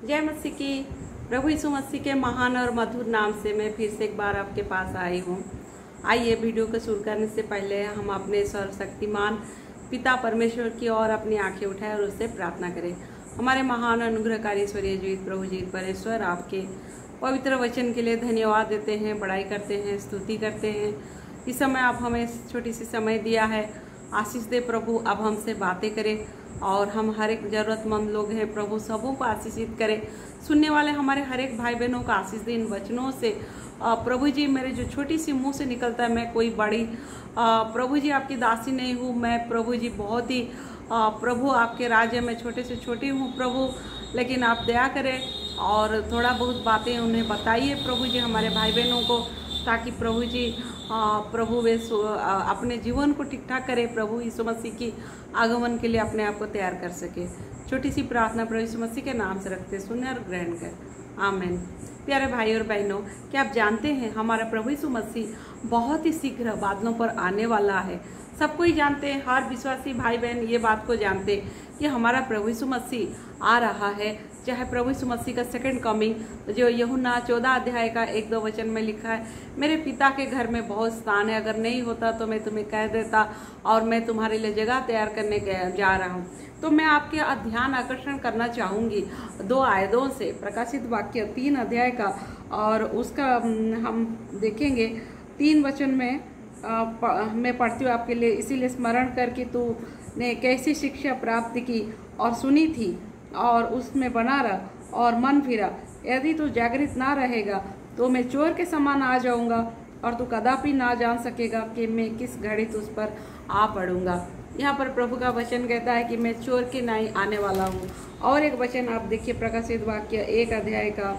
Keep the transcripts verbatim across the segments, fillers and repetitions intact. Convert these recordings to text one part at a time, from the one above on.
जय मसीह की। प्रभु यीशु मसीह के महान और मधुर नाम से मैं फिर से एक बार आपके पास आई हूँ। आइए वीडियो को शुरू करने से पहले हम अपने सर्वशक्तिमान पिता परमेश्वर की ओर अपनी आंखें उठाएं और उससे प्रार्थना करें। हमारे महान अनुग्रहकारी ईश्वरीय जीवित प्रभु जीवित परमेश्वर, आपके पवित्र वचन के लिए धन्यवाद देते हैं, बड़ाई करते हैं, स्तुति करते हैं। इस समय आप हमें छोटी सी समय दिया है, आशीष दे प्रभु। अब हमसे बातें करें और हम हर एक ज़रूरतमंद लोग हैं प्रभु, सबों को आशीषित करें। सुनने वाले हमारे हर एक भाई बहनों को आशीष दे इन वचनों से। प्रभु जी, मेरे जो छोटी सी मुंह से निकलता है, मैं कोई बड़ी प्रभु जी आपकी दासी नहीं हूँ। मैं प्रभु जी बहुत ही प्रभु आपके राज्य में छोटे से छोटी हूँ प्रभु, लेकिन आप दया करें और थोड़ा बहुत बातें उन्हें बताइए प्रभु जी हमारे भाई बहनों को, ताकि प्रभु जी प्रभु वे अपने जीवन को ठीक ठाक करे, प्रभु यीशु मसीह की आगमन के लिए अपने आप को तैयार कर सके। छोटी सी प्रार्थना प्रभु यीशु मसीह के नाम से रखते सुने और ग्रहण कर, आमीन। प्यारे भाई और बहनों, क्या आप जानते हैं हमारा प्रभु यीशु मसीह बहुत ही शीघ्र बादलों पर आने वाला है। सब कोई जानते हैं, हर विश्वासी भाई बहन ये बात को जानते हैं कि हमारा प्रभु यीशु मसीह आ रहा है। चाहे प्रभु यीशु मसीह का सेकंड कमिंग जो यूहन्ना चौदह अध्याय का एक दो वचन में लिखा है, मेरे पिता के घर में बहुत स्थान है, अगर नहीं होता तो मैं तुम्हें कह देता और मैं तुम्हारे लिए जगह तैयार करने जा रहा हूँ। तो मैं आपके ध्यान आकर्षण करना चाहूँगी दो आयतों से, प्रकाशित वाक्य तीन अध्याय का, और उसका हम देखेंगे तीन वचन में आ, प, मैं पढ़ती हूँ आपके लिए। इसीलिए स्मरण करके तू ने कैसी शिक्षा प्राप्त की और सुनी थी और उसमें बना रहा और मन फिरा। यदि तू जागृत ना रहेगा तो मैं चोर के समान आ जाऊंगा और तू कदापि ना जान सकेगा कि मैं किस घड़ी तुझ पर आ पड़ूंगा। यहाँ पर प्रभु का वचन कहता है कि मैं चोर के नहीं आने वाला हूँ। और एक वचन आप देखिए, प्रकाशित वाक्य एक अध्याय का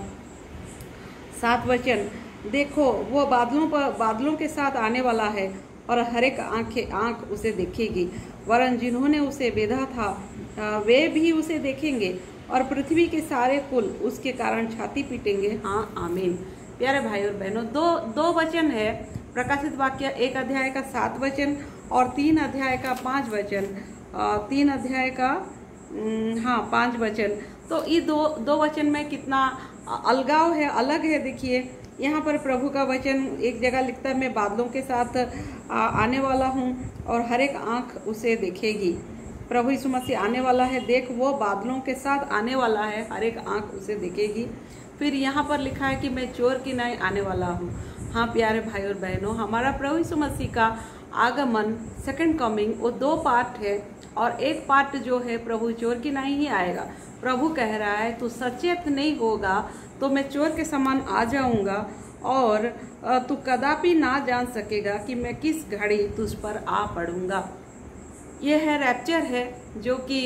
सात वचन, देखो वो बादलों पर बादलों के साथ आने वाला है और हर एक आंखें आंख उसे देखेगी, वरन जिन्होंने उसे बेधा था वे भी उसे देखेंगे और पृथ्वी के सारे कुल उसके कारण छाती पीटेंगे। हाँ, आमीन। प्यारे भाई और बहनों, दो दो वचन है, प्रकाशित वाक्य एक अध्याय का सात वचन और तीन अध्याय का पाँच वचन, तीन अध्याय का हाँ पाँच वचन। तो ये दो दो वचन में कितना अलगाव है, अलग है। देखिए यहाँ पर प्रभु का वचन एक जगह लिखता है, मैं बादलों के साथ आने वाला हूँ और हर एक आँख उसे देखेगी। प्रभु यीशु मसीह आने वाला है, देख वो बादलों के साथ आने वाला है, हर एक आँख उसे देखेगी। फिर यहाँ पर लिखा है कि मैं चोर की नहीं आने वाला हूँ। हाँ प्यारे भाई और बहनों, हमारा प्रभु यीशु मसीह का आगमन, सेकंड कमिंग, वो दो पार्ट है और एक पार्ट जो है प्रभु चोर की नहीं ही आएगा। प्रभु कह रहा है तू सचेत नहीं होगा तो मैं चोर के समान आ जाऊंगा और तू कदापि ना जान सकेगा कि मैं किस घड़ी तुझ पर आ पड़ूंगा। यह है रैप्चर है, जो कि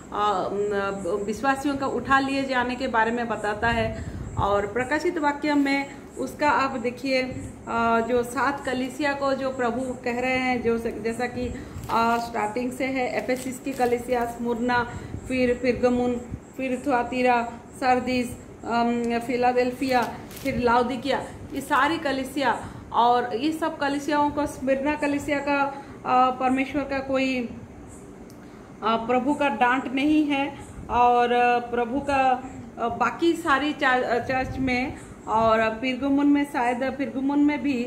विश्वासियों का उठा लिए जाने के बारे में बताता है। और प्रकाशित वाक्य में उसका आप देखिए, जो सात कलीसिया को जो प्रभु कह रहे हैं, जो जैसा कि स्टार्टिंग से है, एफेसिस की कलीसिया, स्मुरना, फिर पिरगमुन, फिर थुआतीरा, सरदीस, फिलाडेल्फिया, फिर लाउदिकिया, ये सारी कलीसिया। और ये सब कलीसियाओं को, स्मिरना कलीसिया का परमेश्वर का कोई प्रभु का डांट नहीं है, और प्रभु का बाकी सारी चर्च में और पिरगमुन में, शायद पिरगमुन में भी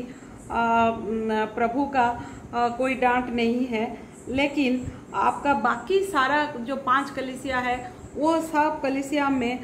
प्रभु का कोई डांट नहीं है, लेकिन आपका बाकी सारा जो पांच कलीसिया है वो सब कलीसिया में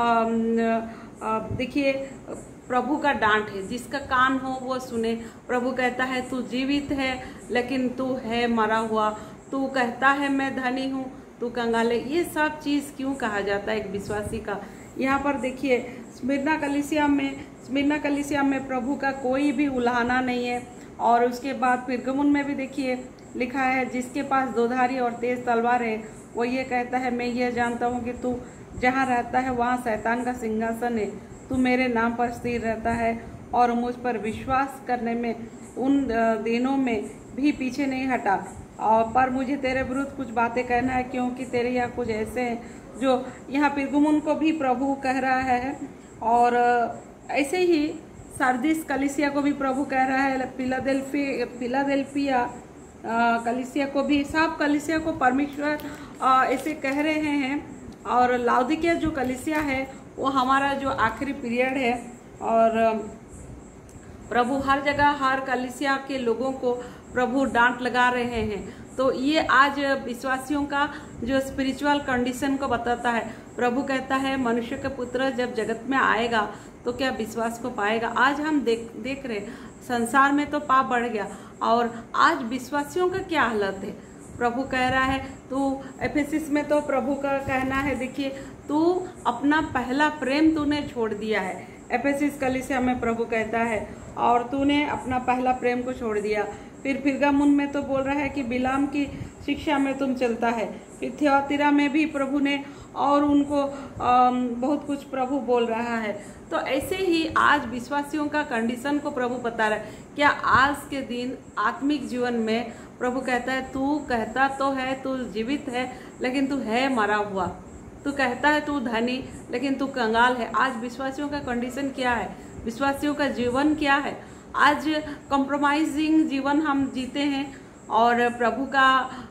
देखिए प्रभु का डांट है। जिसका कान हो वो सुने। प्रभु कहता है तू जीवित है लेकिन तू है मरा हुआ, तू कहता है मैं धनी हूँ, तू कंगाल है। ये सब चीज़ क्यों कहा जाता है एक विश्वासी का? यहाँ पर देखिए स्मिरना कलीसिया में स्मिरना कलीसिया में प्रभु का कोई भी उल्हाना नहीं है। और उसके बाद पिरगमुन में भी देखिए लिखा है, जिसके पास दोधारी और तेज तलवार है वो ये कहता है मैं ये जानता हूँ कि तू जहाँ रहता है वहाँ शैतान का सिंहासन है, तू मेरे नाम पर स्थिर रहता है और मुझ पर विश्वास करने में उन दिनों में भी पीछे नहीं हटा। और पर मुझे तेरे विरुद्ध कुछ बातें कहना है, क्योंकि तेरे यहाँ कुछ ऐसे हैं जो यहाँ पिरगमुन को भी प्रभु कह रहा है, और ऐसे ही सरदीस कलीसिया को भी प्रभु कह रहा है, फिलाडेल्फी फिलाडेल्फिया कलीसिया को भी, सब कलीसिया को परमेश्वर ऐसे कह रहे हैं और लाउदिकिया जो कलीसिया है वो हमारा जो आखिरी पीरियड है, और प्रभु हर जगह हर कलीसिया के लोगों को प्रभु डांट लगा रहे हैं। तो ये आज विश्वासियों का जो स्पिरिचुअल कंडीशन को बताता है। प्रभु कहता है मनुष्य का पुत्र जब जगत में आएगा तो क्या विश्वास को पाएगा। आज हम देख देख रहे संसार में तो पाप बढ़ गया, और आज विश्वासियों का क्या हालत है। प्रभु कह रहा है तू, एफेसिस में तो प्रभु का कहना है, देखिए तू अपना पहला प्रेम तूने छोड़ दिया है। एफेसिस कलीसिया में प्रभु कहता है और तूने अपना पहला प्रेम को छोड़ दिया। फिर फिरगामुन में तो बोल रहा है कि बिलाम की शिक्षा में तुम चलता है। फिर थियातिरा में भी प्रभु ने और उनको बहुत कुछ प्रभु बोल रहा है। तो ऐसे ही आज विश्वासियों का कंडीशन को प्रभु बता रहा है। क्या आज के दिन आत्मिक जीवन में प्रभु कहता है तू कहता तो है तू जीवित है, लेकिन तू है मरा हुआ। तू कहता है तू धनी, लेकिन तू कंगाल है। आज विश्वासियों का कंडीशन क्या है, विश्वासियों का जीवन क्या है। आज कॉम्प्रोमाइजिंग जीवन हम जीते हैं, और प्रभु का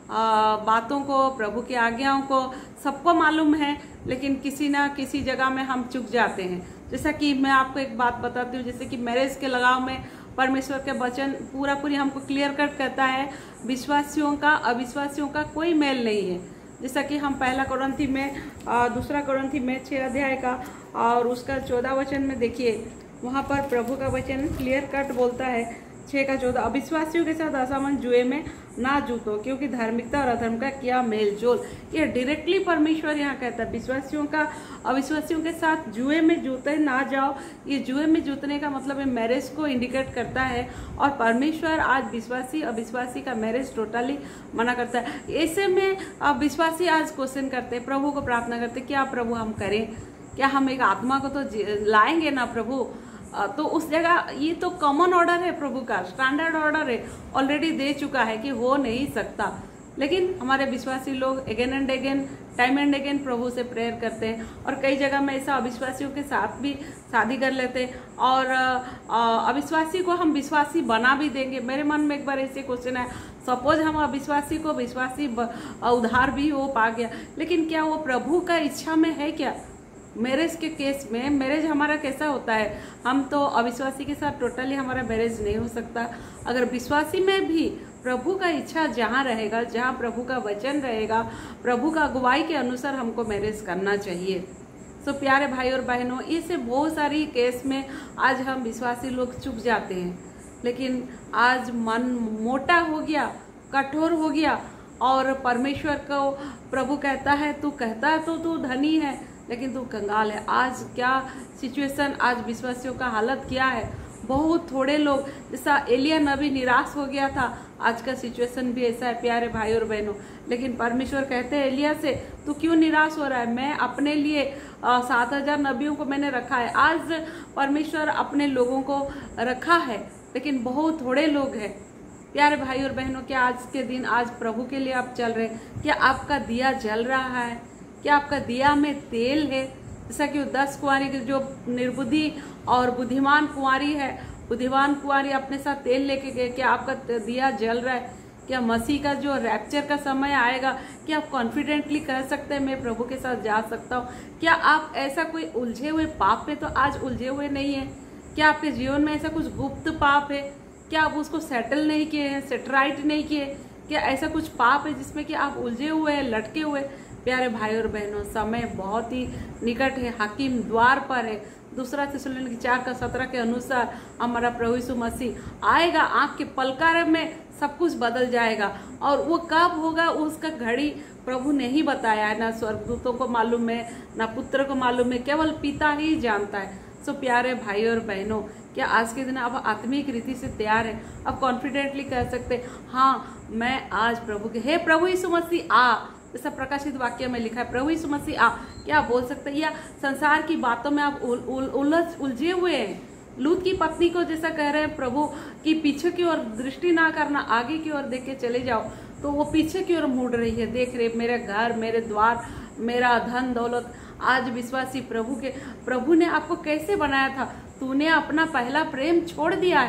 आ, बातों को, प्रभु की आज्ञाओं को सबको मालूम है, लेकिन किसी ना किसी जगह में हम चूक जाते हैं। जैसा कि मैं आपको एक बात बताती हूँ, जैसे कि मैरिज के लगाव में परमेश्वर के वचन पूरा पूरी हमको क्लियर कट कहता है विश्वासियों का अविश्वासियों का कोई मेल नहीं है। जैसा कि हम पहला कोरिन्थी में आ, दूसरा कोरिन्थी में छः अध्याय का और उसका चौदह वचन में देखिए, वहाँ पर प्रभु का वचन क्लियर कट बोलता है छः का चौदह, अविश्वासियों के साथ असमंजस जुए में ना जूतो, क्योंकि धार्मिकता और अधर्म का क्या मेल जोल। ये डायरेक्टली परमेश्वर यहाँ कहता है विश्वासियों का अविश्वासियों के साथ जुए में जूते ना जाओ। ये जुए में जूतने का मतलब है मैरिज को इंडिकेट करता है, और परमेश्वर आज विश्वासी अविश्वासी का मैरिज टोटली मना करता है। ऐसे में विश्वासी आज क्वेश्चन करते हैं, प्रभु को प्रार्थना करते, क्या प्रभु हम करें, क्या हम एक आत्मा को तो लाएंगे ना प्रभु। तो उस जगह ये तो कॉमन ऑर्डर है, प्रभु का स्टैंडर्ड ऑर्डर है, ऑलरेडी दे चुका है कि हो नहीं सकता। लेकिन हमारे विश्वासी लोग again and again time and again प्रभु से प्रेयर करते हैं, और कई जगह में ऐसा अविश्वासियों के साथ भी शादी कर लेते हैं, और अविश्वासी को हम विश्वासी बना भी देंगे। मेरे मन में एक बार ऐसे क्वेश्चन है, सपोज हम अविश्वासी को विश्वासी उधार भी हो पा गया, लेकिन क्या वो प्रभु का इच्छा में है क्या। मैरिज के केस में मैरिज हमारा कैसा होता है, हम तो अविश्वासी के साथ टोटली हमारा मैरिज नहीं हो सकता। अगर विश्वासी में भी प्रभु का इच्छा जहाँ रहेगा, जहाँ प्रभु का वचन रहेगा, प्रभु का अगुवाई के अनुसार हमको मैरिज करना चाहिए। सो प्यारे भाई और बहनों, इससे बहुत सारी केस में आज हम विश्वासी लोग चुक जाते हैं, लेकिन आज मन मोटा हो गया, कठोर हो गया, और परमेश्वर को प्रभु कहता है तू कहता है तो तू धनी है, लेकिन तू कंगाल है। आज क्या सिचुएशन, आज विश्वासियों का हालत क्या है। बहुत थोड़े लोग, जैसा एलिया नबी निराश हो गया था, आज का सिचुएशन भी ऐसा है प्यारे भाई और बहनों। लेकिन परमेश्वर कहते हैं एलिया से तू क्यों निराश हो रहा है, मैं अपने लिए सात हजार नबियों को मैंने रखा है। आज परमेश्वर अपने लोगों को रखा है, लेकिन बहुत थोड़े लोग हैं। प्यारे भाई और बहनों, क्या आज के दिन आज प्रभु के लिए आप चल रहे, क्या आपका दिया जल रहा है, क्या आपका दिया में तेल है। जैसा कि दस कुंवारी की जो निर्बुद्धि और बुद्धिमान कुंवारी है, बुद्धिमान कुंवारी अपने साथ तेल लेके गए, क्या आपका दिया जल रहा है। क्या मसीह का जो रैप्चर का समय आएगा, क्या आप कॉन्फिडेंटली कह सकते हैं मैं प्रभु के साथ जा सकता हूँ। क्या आप ऐसा कोई उलझे हुए पाप में तो आज उलझे हुए नहीं है। क्या आपके जीवन में ऐसा कुछ गुप्त पाप है, क्या आप उसको सेटल नहीं किए हैं, सेटराइट नहीं किए। क्या ऐसा कुछ पाप है जिसमें कि आप उलझे हुए हैं, लटके हुए। प्यारे भाई और बहनों, समय बहुत ही निकट है, हाकिम द्वार पर है। दूसरा थिस्सलुनीके चार का सत्रह के अनुसार हमारा प्रभु यीशु मसीह आएगा, आंख के पलकारे में सब कुछ बदल जाएगा। और वो कब होगा उसका घड़ी प्रभु ने ही बताया है, ना स्वर्गदूतों को मालूम है, ना पुत्र को मालूम है, केवल पिता ही जानता है। सो प्यारे भाई और बहनों, क्या आज के दिन आप आत्मिक रीति से तैयार हैं। आप कॉन्फिडेंटली कह सकते हैं हाँ मैं आज प्रभु के, हे प्रभु यीशु मसीह आ, जैसा प्रकाशित वाक्य में लिखा है प्रभु यीशु मसीह आ। क्या आप बोल सकते हैं, या संसार की बातों में आप उल, उल, उलझ उलझे हुए हैं। लूत की पत्नी को जैसा कह रहे हैं प्रभु की पीछे की ओर दृष्टि ना करना, आगे की ओर देख के चले जाओ, तो वो पीछे की ओर मुड़ रही है, देख रहे मेरे घर, मेरे द्वार, मेरा धन दौलत। आज विश्वासी प्रभु के, प्रभु ने आपको कैसे बनाया था, तूने अपना पहला प्रेम छोड़ दिया है।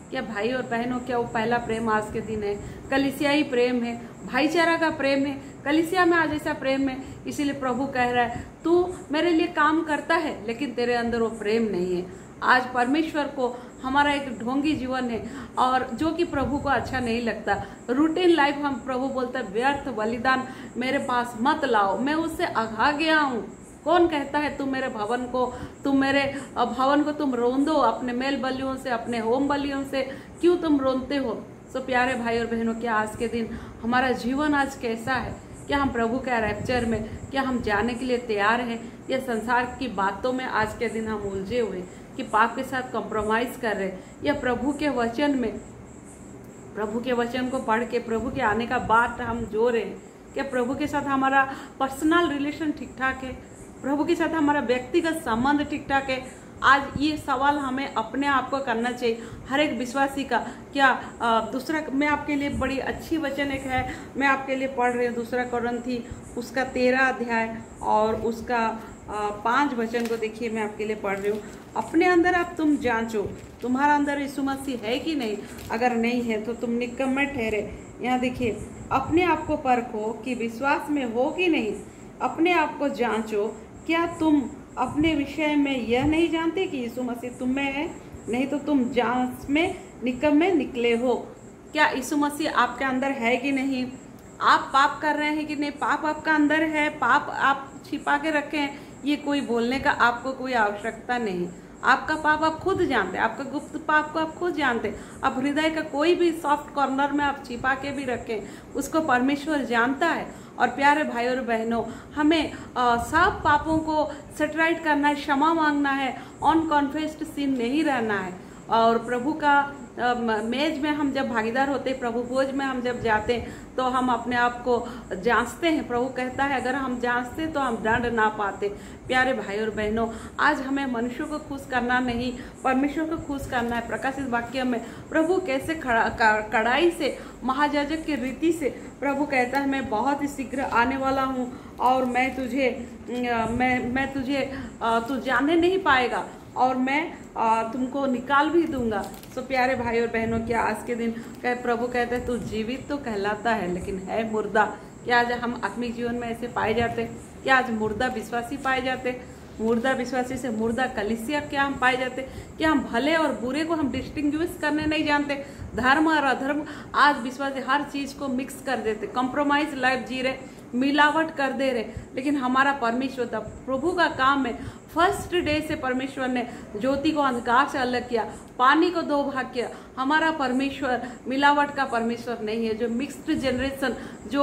क्या भाई और बहनों, क्या वो पहला प्रेम आज के दिन है? कलीसियाई प्रेम है, भाईचारा का प्रेम है। कलीसिया में आज ऐसा प्रेम है, इसीलिए प्रभु कह रहा है तू मेरे लिए काम करता है लेकिन तेरे अंदर वो प्रेम नहीं है। आज परमेश्वर को हमारा एक ढोंगी जीवन है और जो कि प्रभु को अच्छा नहीं लगता। रूटीन लाइफ, हम प्रभु बोलता है व्यर्थ बलिदान मेरे पास मत लाओ, मैं उससे आघा गया हूँ। कौन कहता है तुम मेरे भवन को तुम मेरे भवन को तुम रोंदो? अपने मेल बलियों से, अपने होम बलियों से क्यों तुम रोंदते हो? सो प्यारे भाई और बहनों, क्या आज के दिन हमारा जीवन आज कैसा है? क्या हम प्रभु के रैप्चर में, क्या हम जाने के लिए तैयार हैं? या संसार की बातों में आज के दिन हम उलझे हुए कि पाप के साथ कॉम्प्रोमाइज कर रहे, या प्रभु के वचन में, प्रभु के वचन को पढ़ के प्रभु के आने का बात हम जो रहे हैं? क्या प्रभु के साथ हमारा पर्सनल रिलेशन ठीक ठाक है? प्रभु के साथ हमारा व्यक्तिगत संबंध ठीक ठाक है? आज ये सवाल हमें अपने आप को करना चाहिए, हर एक विश्वासी का। क्या आ, दूसरा, मैं आपके लिए बड़ी अच्छी वचन एक है, मैं आपके लिए पढ़ रही हूँ दूसरा कोरिन्थी उसका तेरह अध्याय और उसका आ, पांच वचन को देखिए, मैं आपके लिए पढ़ रही हूँ। अपने अंदर आप तुम जांचो, तुम्हारा अंदर यीशु मसीह है कि नहीं, अगर नहीं है तो तुम निकम्मे ठहरे। यहाँ देखिए, अपने आप को परखो कि विश्वास में हो कि नहीं, अपने आप को जांचो, क्या तुम अपने विषय में यह नहीं जानते कि यीशु मसीह तुम में है? नहीं तो तुम जांच में निकम्मे निकले हो। क्या यीशु मसीह आपके अंदर है कि नहीं? आप पाप कर रहे हैं कि नहीं? पाप आपका अंदर है, पाप आप छिपा के रखे हैं, ये कोई बोलने का आपको कोई आवश्यकता नहीं। आपका पाप आप खुद जानते हैं, आपका गुप्त पाप को आप खुद जानते हैं। आप हृदय का कोई भी सॉफ्ट कॉर्नर में आप छिपा के भी रखें, उसको परमेश्वर जानता है। और प्यारे भाई और बहनों, हमें सब पापों को सेटराइट करना है, क्षमा मांगना है, अनकॉन्फेस्ड सिन नहीं रहना है। और प्रभु का मेज में हम जब भागीदार होते हैं, प्रभु भोज में हम जब जाते हैं, तो हम अपने आप को जांचते हैं। प्रभु कहता है अगर हम जांचते तो हम दंड ना पाते। प्यारे भाई और बहनों, आज हमें मनुष्यों को खुश करना नहीं, परमेश्वर को खुश करना है। प्रकाशित वाक्य में प्रभु कैसे कड़ाई से, महायाजक की रीति से प्रभु कहता है मैं बहुत ही शीघ्र आने वाला हूँ और मैं तुझे मैं मैं तुझे तू जानने नहीं पाएगा और मैं आ, तुमको निकाल भी दूंगा। तो प्यारे भाई और बहनों, क्या आज के दिन कह प्रभु कहते हैं तू जीवित तो कहलाता है लेकिन है मुर्दा। क्या आज हम आत्मिक जीवन में ऐसे पाए जाते हैं? क्या आज मुर्दा विश्वासी पाए जाते हैं? मुर्दा विश्वासी से मुर्दा कलीसिया क्या हम पाए जाते? क्या हम भले और बुरे को हम डिस्टिंग्विश करने नहीं जानते? धर्म और अधर्म, आज विश्वासी हर चीज को मिक्स कर देते, कॉम्प्रोमाइज लाइफ जी रहे, मिलावट कर दे रहे। लेकिन हमारा परमेश्वर था, प्रभु का काम है। फर्स्ट डे से परमेश्वर ने ज्योति को अंधकार से अलग किया, पानी को दो भाग किया। हमारा परमेश्वर मिलावट का परमेश्वर नहीं है। जो मिक्स्ड जनरेशन, जो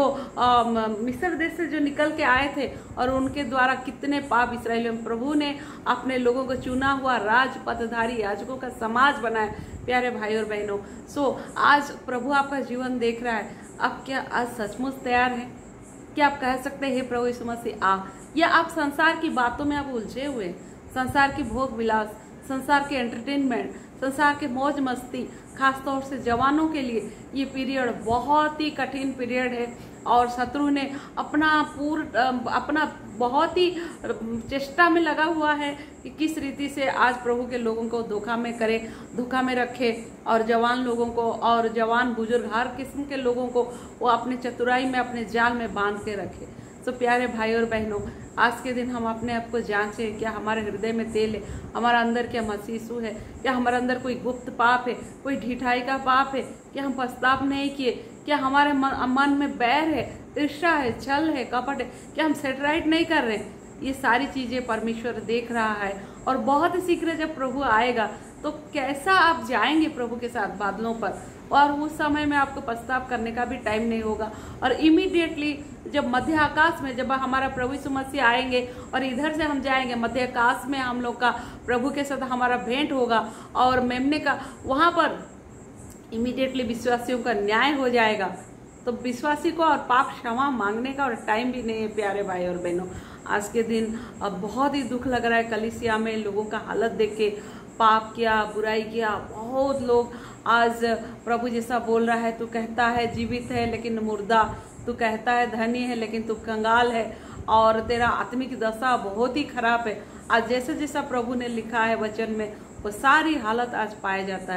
मिस्र देश से जो निकल के आए थे और उनके द्वारा कितने पाप इस्राएलियों, प्रभु ने अपने लोगों को चुना हुआ राज पथधारी याजकों का समाज बनाया। प्यारे भाई और बहनों, सो आज प्रभु आपका जीवन देख रहा है। आप क्या आज सचमुच तैयार हैं? क्या आप कह सकते हैं हे प्रभु यीशु मसीह आ? या आप संसार की बातों में आप उलझे हुए, संसार की भोग विलास, संसार के एंटरटेनमेंट, संसार के मौज मस्ती, खासतौर से जवानों के लिए ये पीरियड बहुत ही कठिन पीरियड है। और शत्रु ने अपना पूर्ण अपना बहुत ही चेष्टा में लगा हुआ है कि किस रीति से आज प्रभु के लोगों को धोखा में करे, धोखा में रखे, और जवान लोगों को और जवान बुजुर्ग हर किस्म के लोगों को वो अपने चतुराई में, अपने जाल में बांध के रखे। तो प्यारे भाई और बहनों, आज के दिन हम अपने आप को जांचें, क्या हमारे हृदय में तेल है, हमारा अंदर क्या मसीसू है, क्या हमारे अंदर कोई गुप्त पाप है, कोई ढिठाई का पाप है, क्या हम पछताप नहीं किए, क्या हमारे मन में बैर है, ईर्ष्या है, छल है, कपट है, क्या हम सेटराइट नहीं कर रहे? ये सारी चीजें परमेश्वर देख रहा है। और बहुत ही शीघ्र जब प्रभु आएगा तो कैसा आप जाएंगे प्रभु के साथ बादलों पर, और उस समय में आपको पछताप करने का भी टाइम नहीं होगा। और इमीडिएटली जब मध्य आकाश में जब हमारा प्रभु यीशु मसीह आएंगे और इधर से हम जाएंगे मध्य आकाश में, हम लोग का प्रभु के साथ हमारा भेंट होगा और मेमने का वहां पर इमीडिएटली विश्वासियों का न्याय हो जाएगा। तो विश्वासी को और पाप क्षमा मांगने का और टाइम भी नहीं है। प्यारे भाई और बहनों, आज के दिन अब बहुत ही दुख लग रहा है कलीसिया में लोगों का हालत देख के। पाप किया, बुराई किया, बहुत लोग आज प्रभु जैसा बोल रहा है, तू कहता है जीवित है लेकिन मुर्दा, तू कहता है धनी है लेकिन तू कंगाल है, और तेरा आत्मिक दशा बहुत ही खराब है। आज जैसे जैसा प्रभु ने लिखा है वचन में, वो सारी हालत आज पाया जाता है।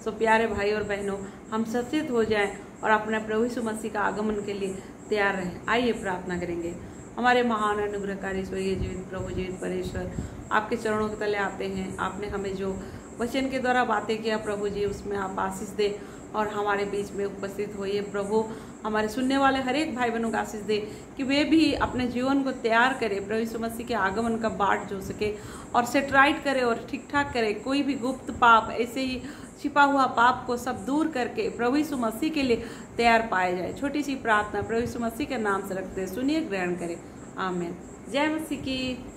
सो प्यारे भाई और बहनों, हम सचेत हो जाएं और अपने प्रभु यीशु मसीह का आगमन के लिए तैयार रहें। आइए प्रार्थना करेंगे। हमारे महान अनुग्रहकारी स्वर्गीय जीवित प्रभु जीवित परमेश्वर, आपके चरणों के तले आते हैं। आपने हमें जो वचन के द्वारा बातें किया प्रभु जी, उसमें आप आशीष दे और हमारे बीच में उपस्थित होइए प्रभु। हमारे सुनने वाले हर एक भाई बहनों को आशीष दे कि वे भी अपने जीवन को तैयार करें प्रभु यीशु मसीह के आगमन का बाट जो सके और सेट राइट करे और ठीक ठाक करे। कोई भी गुप्त पाप, ऐसे ही छिपा हुआ पाप को सब दूर करके प्रभु यीशु मसीह के लिए तैयार पाया जाए। छोटी सी प्रार्थना प्रभु यीशु मसीह के नाम से रखते हैं, सुनिए, ग्रहण करें। आमीन। जय मसीह की।